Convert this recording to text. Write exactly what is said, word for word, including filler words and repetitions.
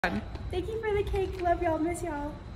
Thank you for the cake. Love y'all. Miss y'all.